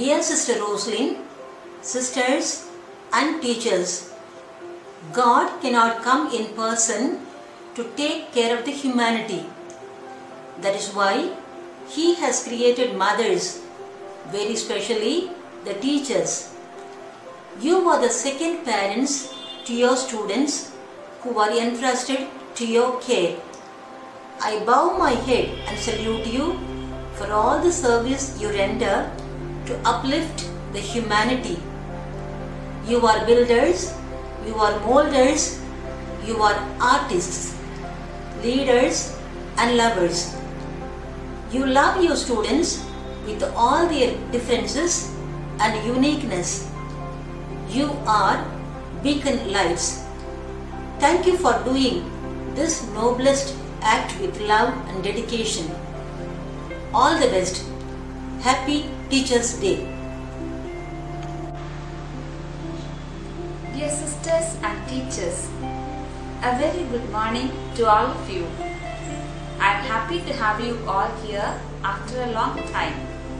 Dear Sister Rosaline, sisters and teachers, God cannot come in person to take care of the humanity. That is why He has created mothers, very specially the teachers. You are the second parents to your students who are entrusted to your care. I bow my head and salute you for all the service you render to uplift the humanity. You are builders, you are molders, you are artists, leaders and lovers. You love your students with all their differences and uniqueness. You are beacon lights. Thank you for doing this noblest act with love and dedication. All the best. Happy Teachers' Day. Dear sisters and teachers, a very good morning to all of you. I am happy to have you all here after a long time.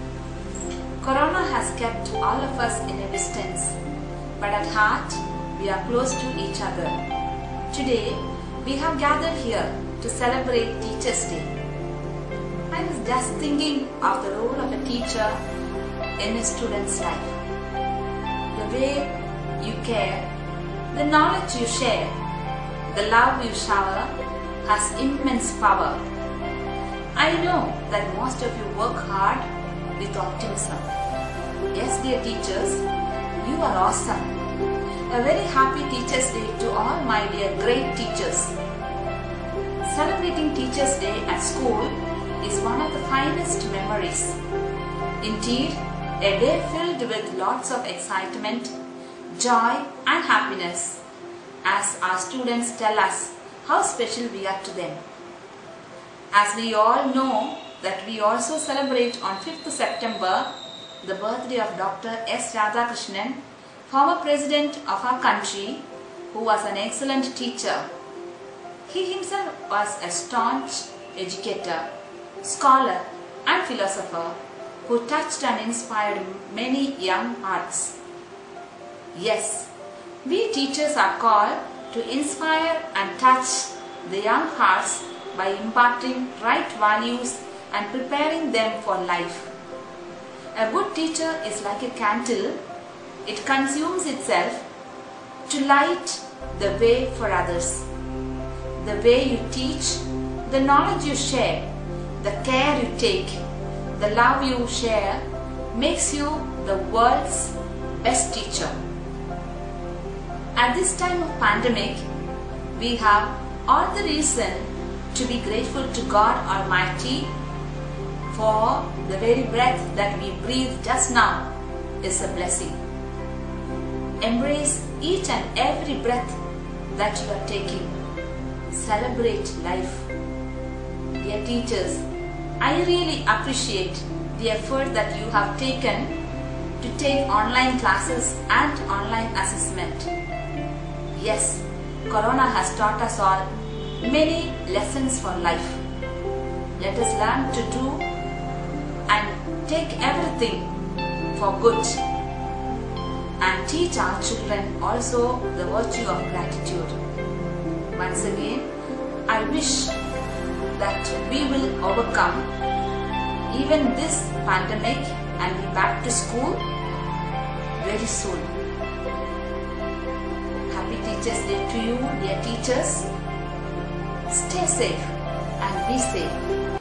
Corona has kept all of us in a distance, but at heart we are close to each other. Today we have gathered here to celebrate Teachers' Day. I was just thinking of the role of a teacher in a student's life. The way you care, the knowledge you share, the love you shower has immense power. I know that most of you work hard with optimism. Yes, dear teachers, you are awesome. A very happy Teachers' Day to all my dear great teachers. Celebrating Teachers' Day at school is one of the finest memories. Indeed, a day filled with lots of excitement, joy and happiness as our students tell us how special we are to them. As we all know that we also celebrate on 5th September the birthday of Dr. S. Radhakrishnan, former president of our country, who was an excellent teacher. He himself was a staunch educator, scholar and philosopher who touched and inspired many young hearts. Yes, we teachers are called to inspire and touch the young hearts by imparting right values and preparing them for life. A good teacher is like a candle. It consumes itself to light the way for others. The way you teach, the knowledge you share, the care you take, the love you share makes you the world's best teacher. At this time of pandemic, we have all the reason to be grateful to God Almighty for the very breath that we breathe just now is a blessing. Embrace each and every breath that you are taking. Celebrate life. Dear teachers, I really appreciate the effort that you have taken to take online classes and online assessment. Yes, Corona has taught us all many lessons for life. Let us learn to do and take everything for good and teach our children also the virtue of gratitude. Once again, I wish that we will overcome even this pandemic and be back to school very soon. Happy Teachers' Day to you, dear teachers. Stay safe and be safe.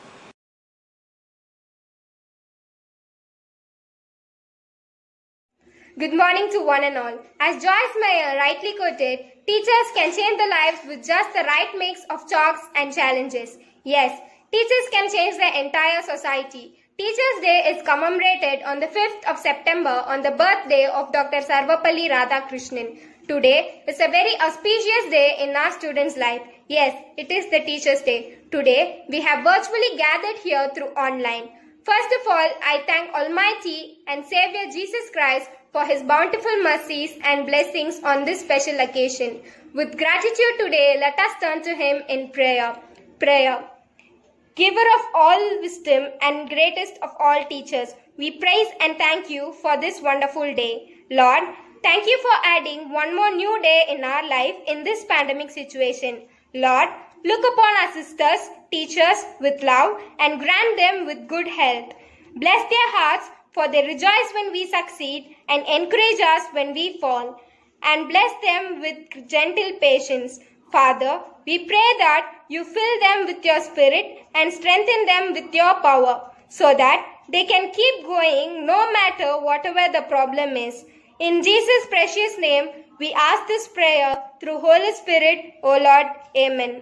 Good morning to one and all. As Joyce Meyer rightly quoted, teachers can change the lives with just the right mix of chalks and challenges. Yes, teachers can change the entire society. Teachers' Day is commemorated on the 5th of September on the birthday of Dr. Sarvapalli Radhakrishnan. Today is a very auspicious day in our students' life. Yes, it is the Teachers' Day. Today, we have virtually gathered here through online. First of all, I thank Almighty and Savior Jesus Christ for His bountiful mercies and blessings on this special occasion. With gratitude today, let us turn to Him in prayer. Prayer. Giver of all wisdom and greatest of all teachers, we praise and thank you for this wonderful day. Lord, thank you for adding one more new day in our life in this pandemic situation. Lord, look upon our sisters, teachers with love and grant them with good health. Bless their hearts, for they rejoice when we succeed and encourage us when we fall. And bless them with gentle patience. Father, we pray that you fill them with your spirit and strengthen them with your power, so that they can keep going no matter whatever the problem is. In Jesus' precious name, we ask this prayer through Holy Spirit, O Lord. Amen.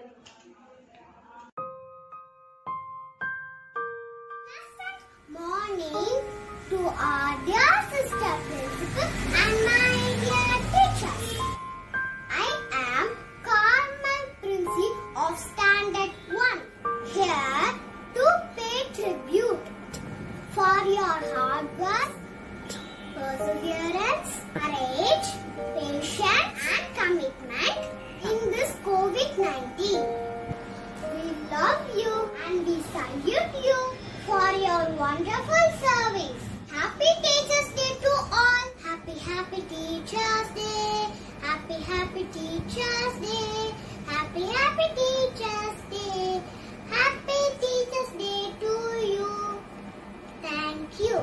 Morning to our dear sister principal and my dear teachers. I am Carmel Princi of Standard 1, here to pay tribute for your hard work, perseverance, courage, patience and commitment in this COVID-19. We love you and we salute you for your wonderful service. Happy Teachers Day to all. Happy Teachers Day. Happy Teachers Day. Happy Teachers Day. Happy Teachers Day to you. Thank you.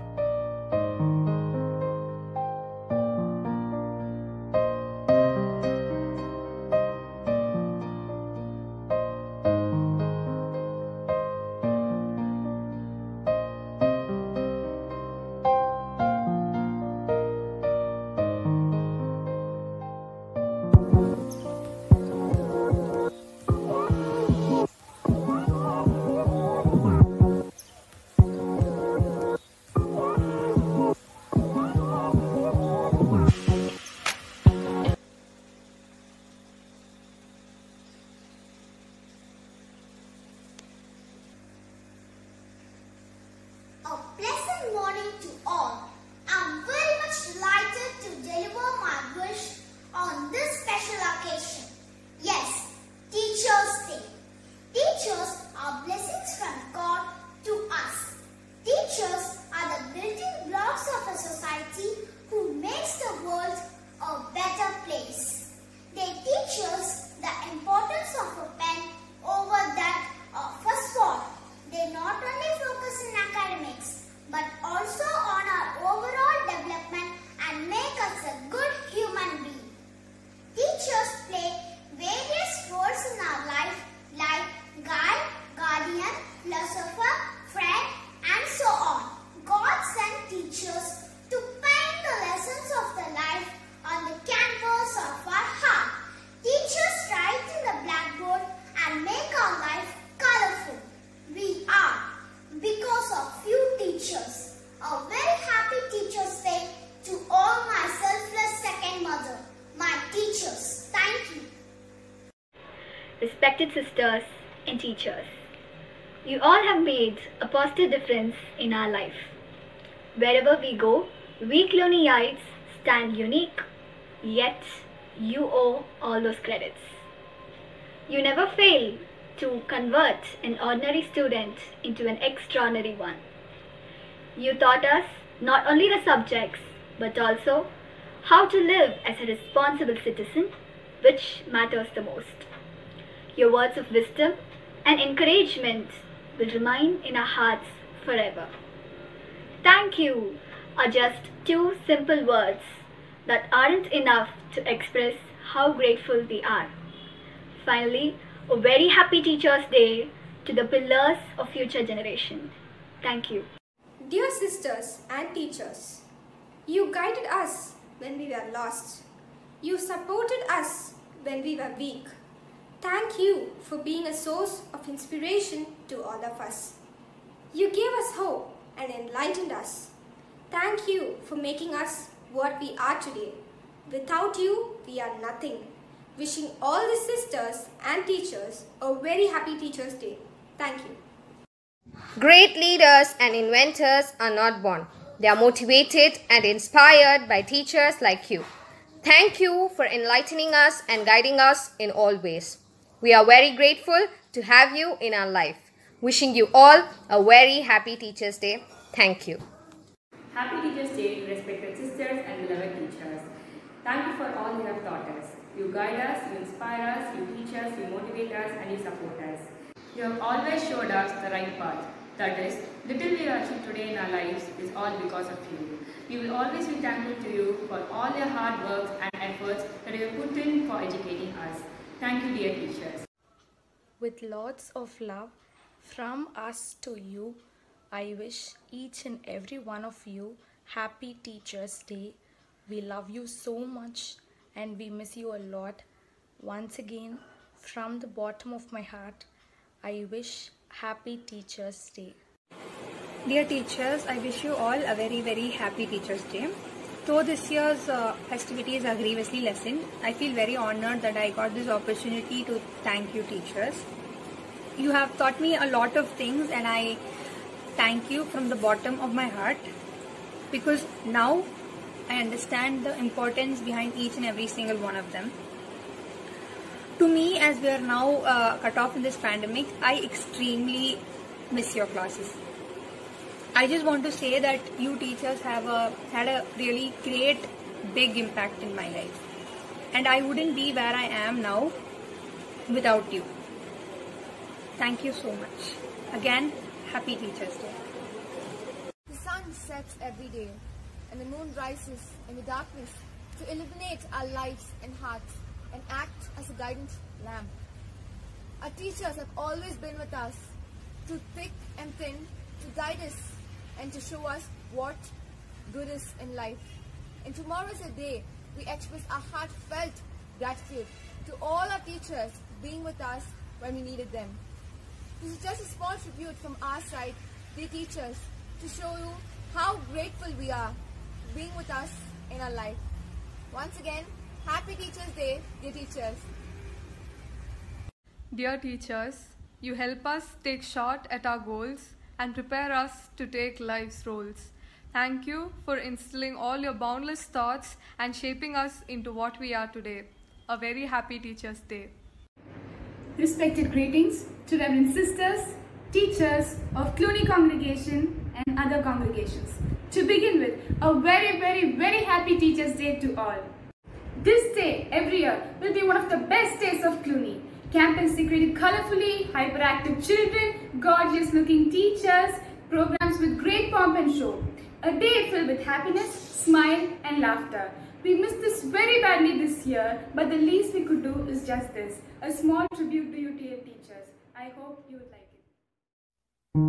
A pleasant morning to all. I'm very much delighted to deliver my wish on this special occasion. Yes, Teachers' Day. Teachers are blessings from God to us. Teachers are the building blocks of a society who makes the world a better place. They teach us the importance of a pen over that of a sword. They not only focus in academics, but also on our overall development and make us a good human being. Teachers play various roles in our life like guide, guardian, philosopher, friend, and so on. God sent teachers to paint the lessons of the life on the canvas of our heart. Teachers write in the blackboard and make our life colorful. We are, because of few teachers. A very happy Teachers' Day to all my selfless second mother, my teachers. Thank you. Respected sisters and teachers, you all have made a positive difference in our life. Wherever we go, we Clonyites stand unique, yet you owe all those credits. You never fail to convert an ordinary student into an extraordinary one. You taught us not only the subjects, but also how to live as a responsible citizen, which matters the most. Your words of wisdom and encouragement will remain in our hearts forever. Thank you are just two simple words that aren't enough to express how grateful we are. Finally, a very happy Teachers' Day to the pillars of future generation. Thank you. Dear sisters and teachers, you guided us when we were lost. You supported us when we were weak. Thank you for being a source of inspiration to all of us. You gave us hope and enlightened us. Thank you for making us what we are today. Without you, we are nothing. Wishing all the sisters and teachers a very happy Teachers' Day. Thank you. Great leaders and inventors are not born. They are motivated and inspired by teachers like you. Thank you for enlightening us and guiding us in all ways. We are very grateful to have you in our life. Wishing you all a very happy Teachers' Day. Thank you. Happy Teachers Day, respected sisters and beloved teachers. Thank you for all you have taught us. You guide us, you inspire us, you teach us, you motivate us, and you support us. You have always showed us the right path. That is, little we achieve today in our lives is all because of you. We will always be thankful to you for all your hard work and efforts that you have put in for educating us. Thank you, dear teachers. With lots of love from us to you, I wish each and every one of you Happy Teachers Day. We love you so much and we miss you a lot. Once again, from the bottom of my heart, I wish Happy Teachers Day. Dear teachers, I wish you all a very, very happy Teachers Day. Though this year's festivities are grievously lessened, I feel very honored that I got this opportunity to thank you, teachers. You have taught me a lot of things and I thank you from the bottom of my heart, because now I understand the importance behind each and every single one of them. To me, as we are now cut off in this pandemic, I extremely miss your classes. I just want to say that you teachers have had a really great, big impact in my life. And I wouldn't be where I am now without you. Thank you so much. Again, Happy Teachers Day. The sun sets every day and the moon rises in the darkness to illuminate our lives and hearts and act as a guidance lamp. Our teachers have always been with us through thick and thin to guide us and to show us what good is in life. And tomorrow is a day we express our heartfelt gratitude to all our teachers being with us when we needed them. This is just a small tribute from our side, dear teachers, to show you how grateful we are for being with us in our life. Once again, Happy Teachers Day, dear teachers. Dear teachers, you help us take shot at our goals and prepare us to take life's roles. Thank you for instilling all your boundless thoughts and shaping us into what we are today. A very happy Teachers' Day. Respected greetings to Reverend Sisters, teachers of Cluny Congregation and other congregations. To begin with, a very, very, very happy Teachers' Day to all. This day, every year, will be one of the best days of Cluny. Campus decorated colorfully, hyperactive children, gorgeous looking teachers, programs with great pomp and show. A day filled with happiness, smile and laughter. We missed this very badly this year, but the least we could do is just this. A small tribute to you, dear teachers. I hope you would like it.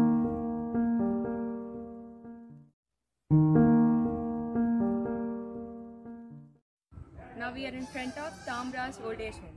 Now we are in front of Tamra's old age home.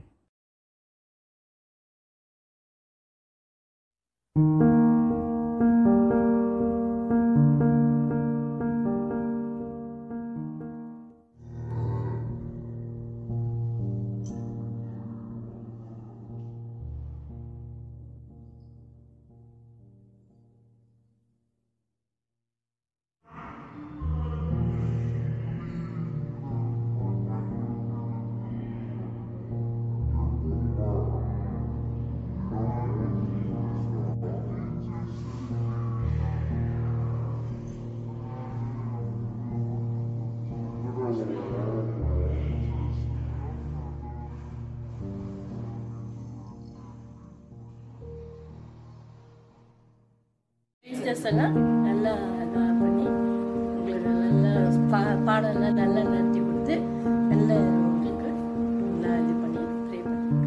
Teachers எல்லாம் நல்லா இது பண்ணி உங்களுக்கு நல்ல பாடம்லாம் நல்லா நடத்தி கொடுத்து நல்ல உங்களுக்கு நல்லா இது பண்ணி ப்ரே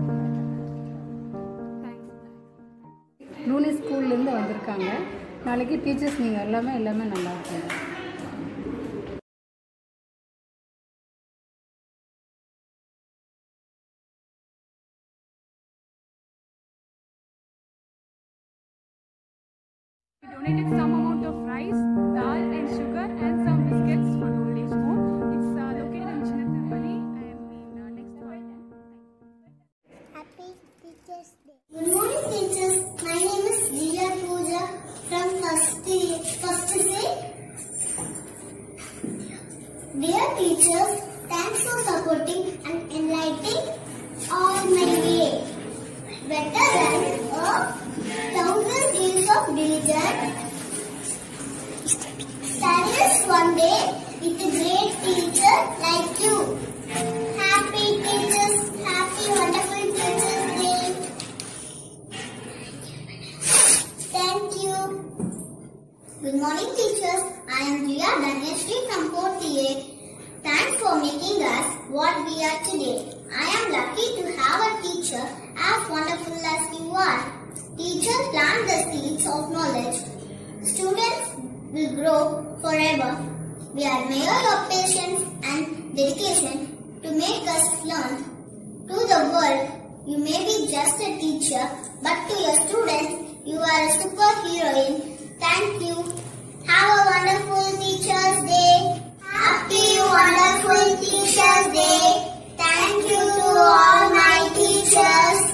பண்ணியிருக்காங்க. க்ளூனி ஸ்கூல்லேருந்து வந்திருக்காங்க. நாளைக்கு டீச்சர்ஸ் நீங்கள் எல்லாமே நல்லா இருக்காங்க. Donated some amount of rice, dal and sugar and some biscuits for the old age home. It's located in Chinnathiruppalli and next to it. Happy Teachers Day. Good morning teachers. My name is Jiya Pooja from first C. Dear teachers, thanks for supporting and enlightening all my way. Better than 1,000 years of diligent, tireless Good morning, teachers. I am Priya Danyashri from 4th A. Thanks for making us what we are today. I am lucky to have a teacher as wonderful as you are. Teachers plant the seeds of knowledge. Students will grow forever. We admire your patience and dedication to make us learn. To the world, you may be just a teacher, but to your students, you are a superheroine. Thank you. Have a wonderful Teachers' Day. Happy wonderful Teachers' Day. Thank you to all my teachers.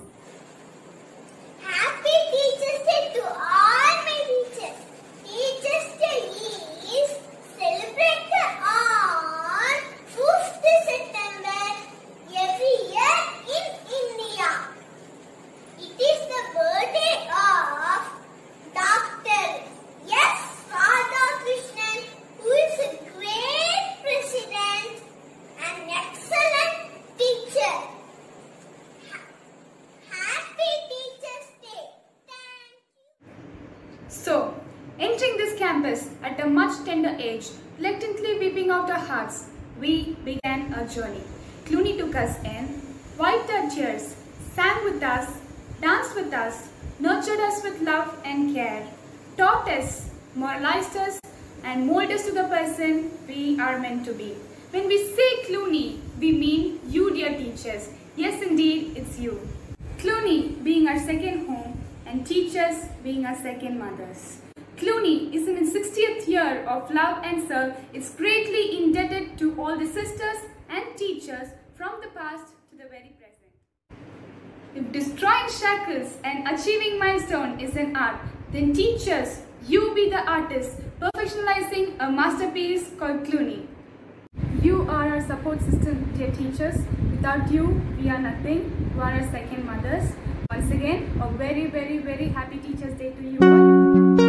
Happy Teachers' Day to all my teachers. Teachers' Day is celebrated on 5th September every year in India. It is the birthday of Dr. S. Radhakrishnan, who is a great president and excellent teacher. Happy Teachers' Day. So, entering this campus at a much tender age, reluctantly weeping out our hearts, we began our journey. Cluny took us in, wiped our tears, sang with us, danced with us, nurtured us with love and care, taught us, moralized us, and molded us to the person we are meant to be. When we say Cluny, we mean you, dear teachers. Yes, indeed, it's you. Cluny being our second home and teachers being our second mothers. Cluny is in its 60th year of love and serve. It's greatly indebted to all the sisters and teachers from the past to the very present. If destroying shackles and achieving milestone is an art, then teachers, you be the artists, perfectionizing a masterpiece called Cluny. You are our support system, dear teachers. Without you, we are nothing. You are our second mothers. Once again, a very, very, very happy Teachers' Day to you all.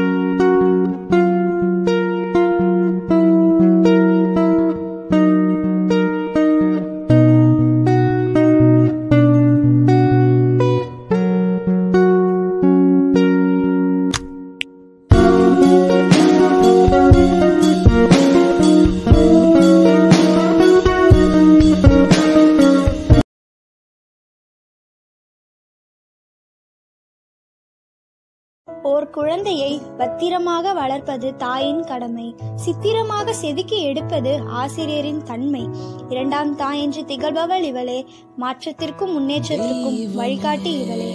ஓர் குழந்தையை பத்திரமாக வளர்ப்பது தாயின் கடமை. சித்திரமாக செதுக்கி எடுப்பது ஆசிரியரின் தன்மை. இரண்டாம் தாய் என்று திகழ்பவள் இவளே, மாற்றத்திற்கும் முன்னேற்றத்திற்கும் வழிகாட்டி இவளே.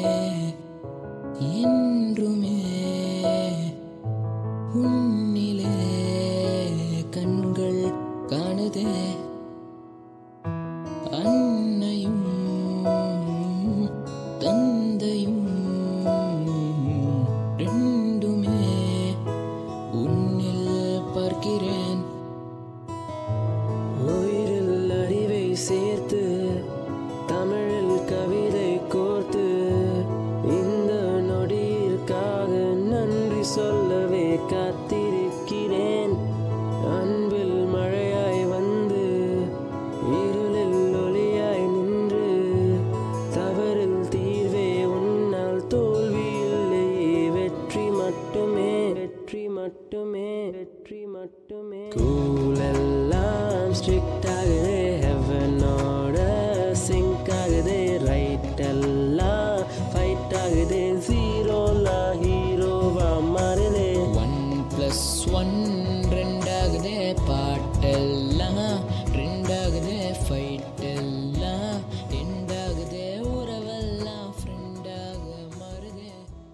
என்றுமே உன்னிலே கண்கள் காணுதே, அன்னையும் தந்தையும் ரெண்டுமே உன்னில் பார்க்கிறேன். உயிரில் அறிவை சேர்த்து தமிழில் கவிதை கோர்த்து இந்த நொடியிற்காக நன்றி சொல்லவே காத்திருக்கிறேன். அன்பில் மழையாய் வந்து இருளில் ஒளியாய் நின்று தவறில் தீர்வே உன்னால் தோல்வி இல்லையே, வெற்றி மட்டுமே, வெற்றி மட்டுமே, வெற்றி மட்டுமே. ஸ்கூல் எல்லாம் ஸ்ட்ரிக்ட் ஆகுதே, ஹெவனோட சிங்க் ஆகுதே, ரைட் எல்லாம் ஃபைட் ஆகுதே, ஜீரோலா ஹீரோவா மாறுதே. 1+1 ரெண்டாகுதே, பாட்டெல்லாம் ரெண்டாகுதே, ஃபைட் எல்லாம் எண்டாகுதே, உறவெல்லாம் ஃப்ரெண்டாக மாறுதே.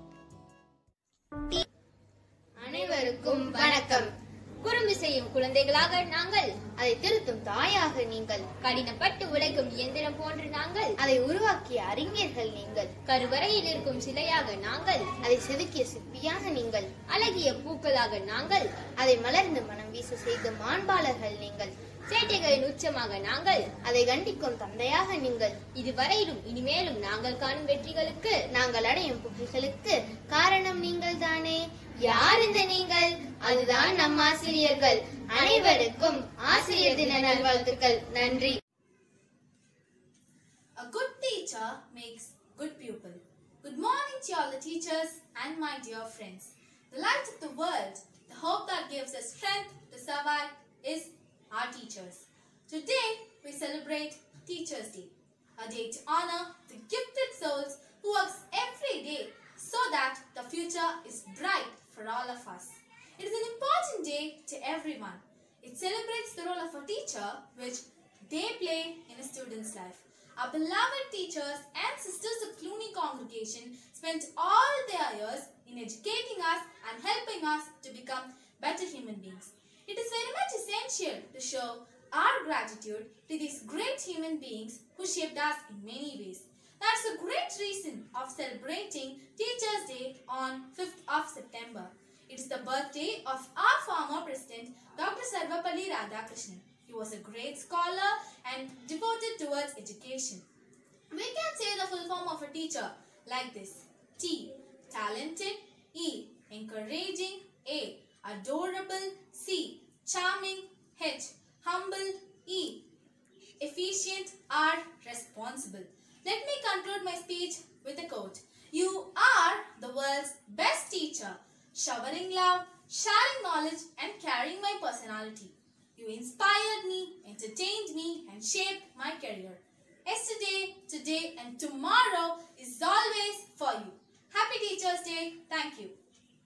அனைவருக்கும் வணக்கம். குறும்பு செய்யும் குழந்தைகளாக நாங்கள், அதை திருத்தும் தாயாக நீங்கள், கடினப்பட்டு உழைக்கும் இயந்திரம் போன்று நாங்கள், அதை உருவாக்கிய அறிஞர்கள் நீங்கள், கருவறையில் இருக்கும் சிலையாக நாங்கள், அதை செதுக்கிய சிற்பியாக நீங்கள், அழகிய பூக்களாக நாங்கள், அதை மலர்ந்து மனம் வீச செய்த மாண்பாளர்கள் நீங்கள், சேட்டைகளின் உச்சமாக நாங்கள், அதை கண்டிக்கும் தந்தையாக நீங்கள், இதுவரையிலும் இனிமேலும் நாங்கள் காணும் வெற்றிகளுக்கு, நாங்கள் அடையும் புகழ்களுக்கு காரணம் நீங்கள் தானே. யார் இந்த நீங்கள்? அதுதான் நம் ஆசிரியர்கள். அனைவருக்கும் ஆசிரியர் தின நல்வாழ்த்துக்கள். நன்றி. A good teacher makes good pupil. Good morning to all the teachers and my dear friends. The light of the world The hope that gives us strength to survive is our teachers. Today, we celebrate Teachers' Day, a day to honor the gifted souls who work every day so that the future is bright for all of us. It is an important day to everyone. It celebrates the role of a teacher which they play in a student's life. Our beloved teachers and sisters of Cluny congregation spent all their years in educating us and helping us to become better human beings. It is very much essential to show our gratitude to these great human beings who shaped us in many ways. That's a great reason of celebrating Teachers' Day on 5th of September. It is the birthday of our former president, Dr. Sarvapalli Radhakrishnan. He was a great scholar and devoted towards education. We can say the full form of a teacher like this. T. Talented. E. Encouraging. A. Adorable. C. Charming. H. Humble. E. Efficient. R. Responsible. Let me conclude my speech with a quote. You are the world's best teacher, showering love, sharing knowledge and carrying my personality. You inspired me, entertained me and shaped my career. Yesterday, today and tomorrow is always for you. Happy Teachers' Day. Thank you.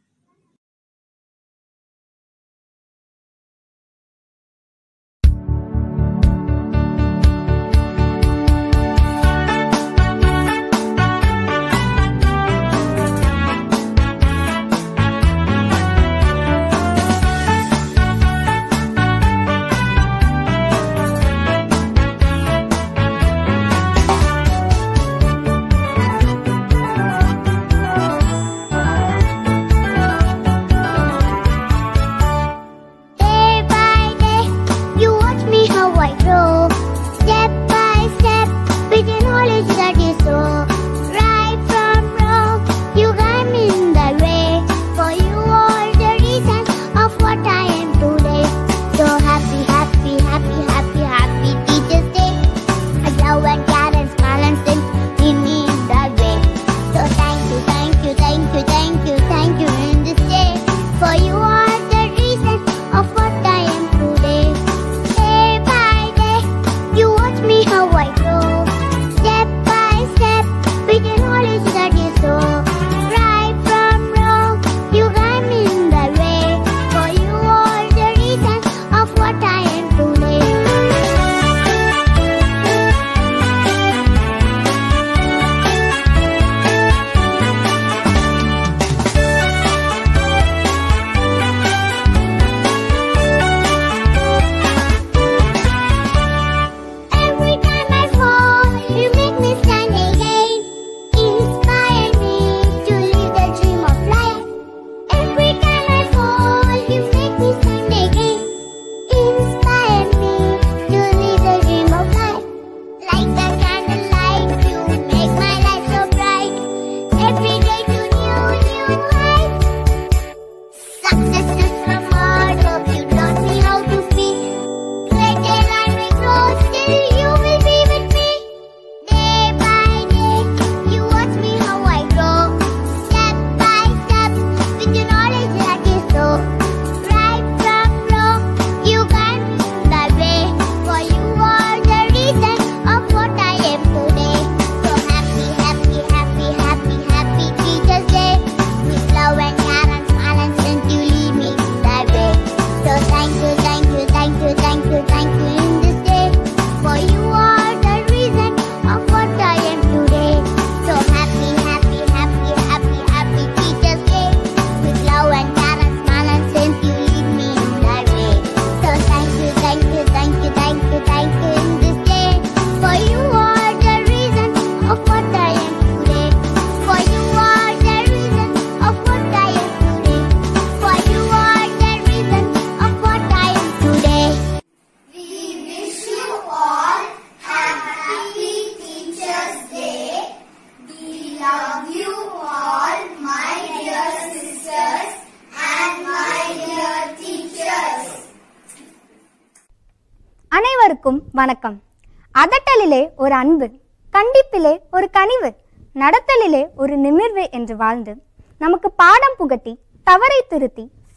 அனைவருக்கும் வணக்கம். அதட்டலிலே ஒரு அன்பு, கண்டிப்பிலே ஒரு கனிவு, நடத்தலிலே ஒரு நிமிர்வு என்று வாழ்ந்து நமக்கு பாடம் புகட்டி தவறை திருத்தி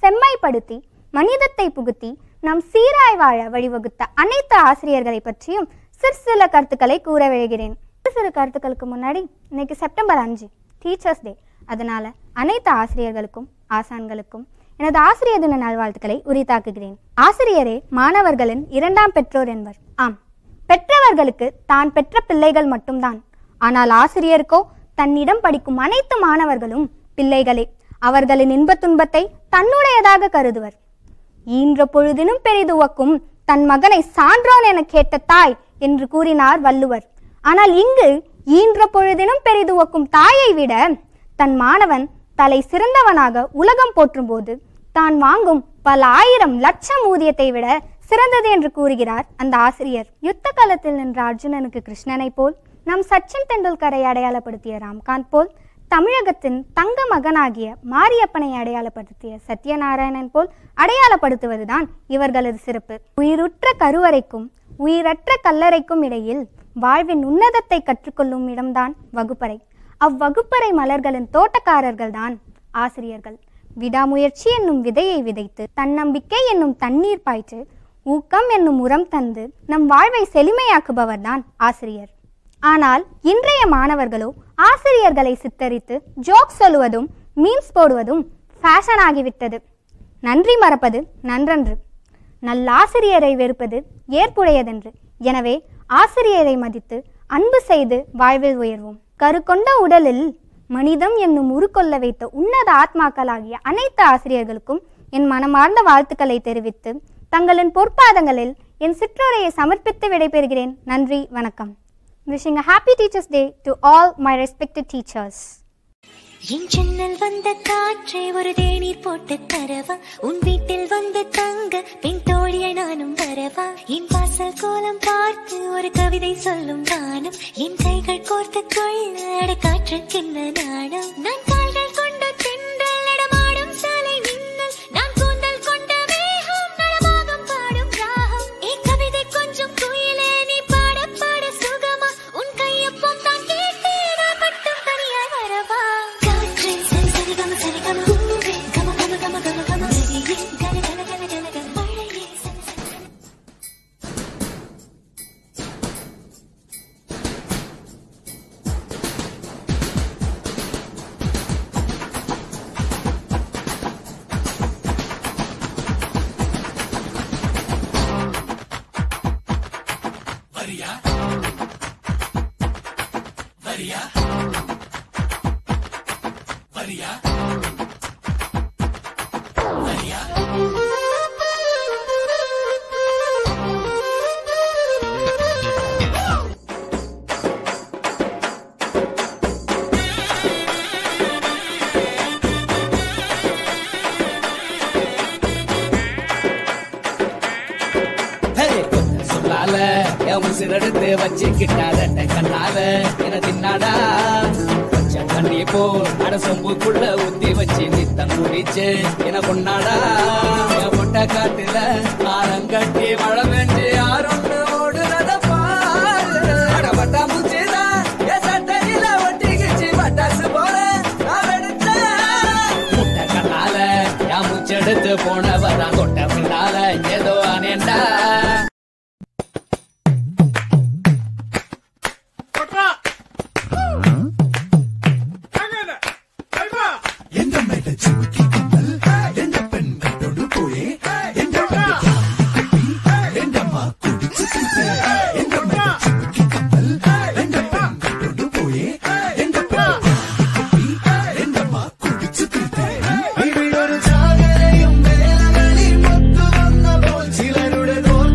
செம்மைப்படுத்தி மனிதத்தை புகுத்தி நாம் சீராய் வாழ வழிவகுத்த அனைத்து ஆசிரியர்களை பற்றியும் சில கருத்துக்களை கூற விழுகிறேன். சிறு கருத்துக்களுக்கு முன்னாடி இன்னைக்கு செப்டம்பர் 5 டீச்சர்ஸ் டே. அதனால அனைத்து ஆசிரியர்களுக்கும் ஆசான்களுக்கும் எனது ஆசிரியர் தின நல்வாழ்த்துக்களை உரித்தாக்குகிறேன். ஆசிரியரே மாணவர்களின் 2ஆம் பெற்றோர் என்பர். ஆம், பெற்றவர்களுக்கு தான் பெற்ற பிள்ளைகள் மட்டும்தான். ஆனால் ஆசிரியருக்கோ தன்னிடம் படிக்கும் அனைத்து மாணவர்களும் பிள்ளைகளே. அவர்களின் இன்ப துன்பத்தை தன்னுடையதாக கருதுவர். ஈன்ற பொழுதினும் பெரிதுவக்கும் தன் மகனை சான்றோன் என கேட்ட தாய் என்று கூறினார் வள்ளுவர். ஆனால் இங்கு ஈன்ற பொழுதினும் பெரிதுவக்கும் தாயை விட தன் மாணவன் தலை சிறந்தவனாக உலகம் போற்றும் போது தான் வாங்கும் பல ஆயிரம் லட்சம் ஊதியத்தை விட சிறந்தது என்று கூறுகிறார் அந்த ஆசிரியர். யுத்த களத்தில் நின்ற அர்ஜுனனுக்கு கிருஷ்ணனை போல், நம் சச்சின் தெண்டுல்கரை அடையாளப்படுத்திய ராம்காந்த் போல், தமிழகத்தின் தங்க மகனாகிய மாரியப்பனை அடையாளப்படுத்திய சத்யநாராயணன் போல் அடையாளப்படுத்துவதுதான் இவர்களது சிறப்பு. உயிருற்ற கருவறைக்கும் உயிரற்ற கல்லறைக்கும் இடையில் வாழ்வின் உன்னதத்தை கற்றுக்கொள்ளும் இடம்தான் வகுப்பறை. அவ்வகுப்பறை மலர்களின் தோட்டக்காரர்கள் தான் ஆசிரியர்கள். விடாமுயற்சி என்னும் விதையை விதைத்து, தன்னம்பிக்கை என்னும் தண்ணீர் பாய்ச்சு, ஊக்கம் என்னும் உரம் தந்து நம் வாழ்வை செழுமையாக்குபவர் தான் ஆசிரியர். ஆனால் இன்றைய மாணவர்களோ ஆசிரியர்களை சித்தரித்து ஜோக் சொல்லுவதும் மீம்ஸ் போடுவதும் ஃபேஷன் ஆகிவிட்டது. நன்றி மறப்பது நன்றன்று, நல்லாசிரியரை வெறுப்பது ஏற்புடையதென்று. எனவே ஆசிரியரை மதித்து அன்பு செய்து வாழ்வில் உயர்வோம். கருக்கொண்ட உடலில் மனிதம் என்னும் உருக்கொள்ள வைத்த உன்னத ஆத்மாக்களாகிய அனைத்து ஆசிரியர்களுக்கும் என் மனமார்ந்த வாழ்த்துக்களை தெரிவித்து தங்களின் பொற்பாதங்களில் என் சிற்றுரையை சமர்ப்பித்து விடைபெறுகிறேன். நன்றி, வணக்கம். Wishing a happy Teachers Day to all my respected teachers. என் ஜன்னல் வந்த காற்றை ஒரு தேநீர் போட்டு தரவா, உன் வீட்டில் வந்து தங்க பெண் தோழியை நானும் வரவா, என் வாசல் கோலம் பார்த்து ஒரு கவிதை சொல்லும் வானம், என் கைகள் கோர்த்து கொள்ள காற்றுக்கென்ன நாணம், நான் கால்கள் கொண்ட தென்றல் நடமாடும் சாலை மின்னல், நான் கூந்தல் கொண்ட மேகம் நலமாகம் பாடும் ராகம், என் கவிதை கொஞ்சம் குயிலே நீ பாட பாட சுகமா, உன் கையொப்பம் தான் கேட்டு நான் மட்டும் தனியாய் வரவா. சிறடுத்து வச்சுக்கிட்டாத கண்ணால என தின்னாடா, பச்சை தண்ணி போல் அட சொம்புக்குள்ள ஊத்தி வச்சு நித்தம் குடிச்சு என பொண்ணாடா, என் பொட்ட காட்டுல ஆரங்கட்டி மழை பெஞ்சு யாரொன்று ஓடுறத பாரு, அடப்பட்டா முச்சுதா என் சட்டையில ஒட்டிக்கிச்சு பட்டாசு போல நான் எடுத்தேன், முட்டை கண்ணால என் முச்செடுத்து போனவதான் கொட்ட பின்னால ஏதோ அனேண்டா. சிலருடன்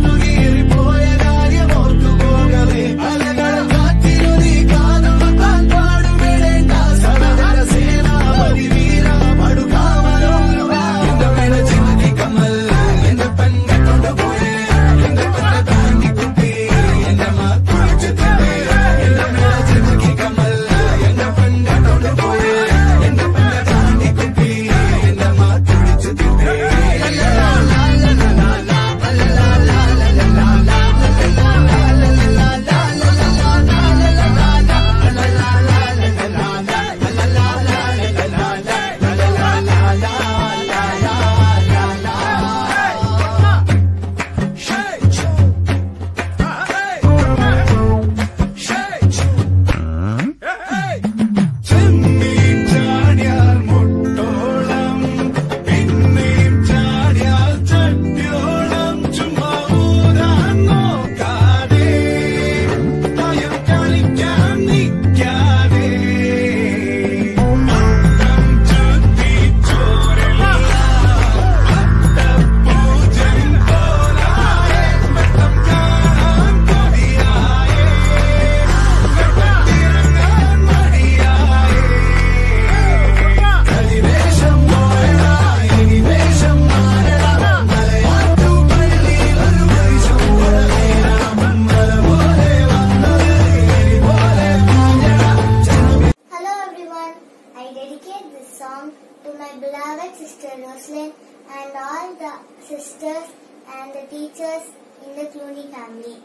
dedicate this song to my beloved sister Roslyn and all the sisters and the teachers in the Clooney family.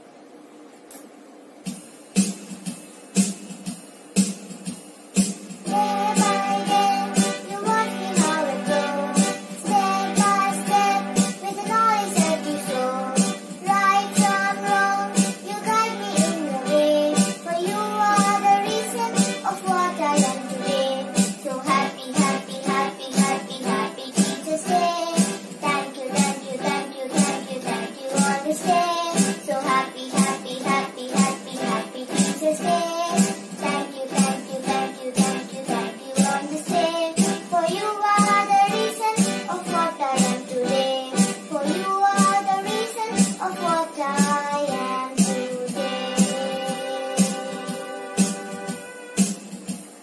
Day by day, you watch me how it goes. Step by step, with the knowledge that you show. Right from wrong, you guide me in the way. For you are the reason of what I am today. So happy, happy, happy, happy, happy Teachers Day. Thank you, thank you, thank you, thank you, thank you on this day. So happy, happy, happy, happy, happy Teachers Day. Thank you, thank you, thank you, thank you, thank you on this day. For you are the reason of what I am today. For you are the reason of what I am today.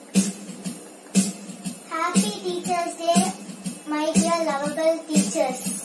Happy Teachers Day, my dear lovable teachers.